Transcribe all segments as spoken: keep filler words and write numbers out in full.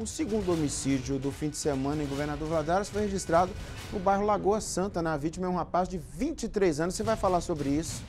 Um segundo homicídio do fim de semana em Governador Valadares foi registrado no bairro Lagoa Santa. A vítima é um rapaz de vinte e três anos. Você vai falar sobre isso?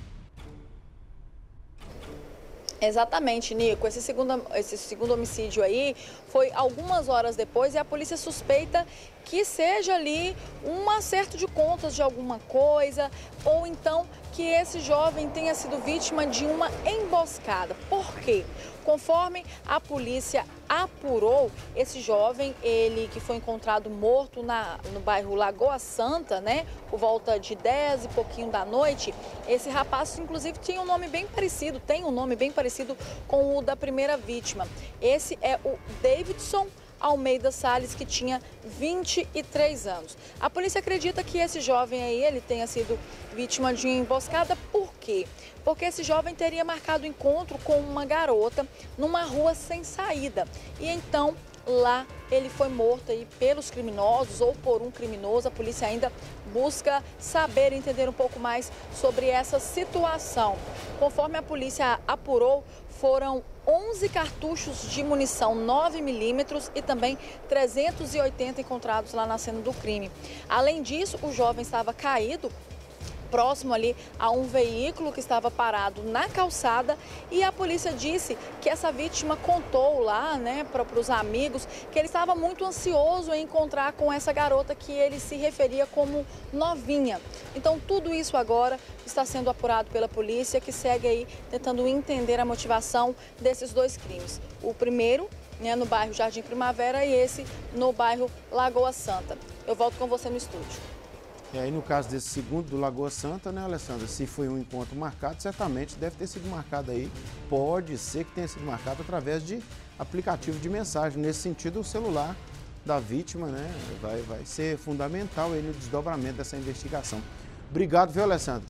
Exatamente, Nico. Esse segundo, esse segundo homicídio aí foi algumas horas depois e a polícia suspeita que seja ali um acerto de contas de alguma coisa ou então que esse jovem tenha sido vítima de uma emboscada. Por quê? Conforme a polícia apurou, esse jovem, ele que foi encontrado morto na, no bairro Lagoa Santa, né, por volta de dez e pouquinho da noite, esse rapaz, inclusive, tinha um nome bem parecido, tem um nome bem parecido com o da primeira vítima. Esse é o Davidson Almeida Salles, que tinha vinte e três anos. A polícia acredita que esse jovem aí, ele tenha sido vítima de uma emboscada. Por quê? Porque esse jovem teria marcado encontro com uma garota numa rua sem saída. E então, lá ele foi morto aí pelos criminosos ou por um criminoso. A polícia ainda busca saber, entender um pouco mais sobre essa situação. Conforme a polícia apurou, foram onze cartuchos de munição nove milímetros e também trezentos e oitenta encontrados lá na cena do crime. Além disso, o jovem estava caído próximo ali a um veículo que estava parado na calçada e a polícia disse que essa vítima contou lá, né, para os amigos que ele estava muito ansioso em encontrar com essa garota que ele se referia como novinha. Então tudo isso agora está sendo apurado pela polícia, que segue aí tentando entender a motivação desses dois crimes. O primeiro, né, no bairro Jardim Primavera, e esse no bairro Lagoa Santa. Eu volto com você no estúdio. E aí, no caso desse segundo do Lagoa Santa, né, Alessandra, se foi um encontro marcado, certamente deve ter sido marcado aí, pode ser que tenha sido marcado através de aplicativo de mensagem. Nesse sentido, o celular da vítima, né, vai, vai ser fundamental aí no desdobramento dessa investigação. Obrigado, viu, Alessandra?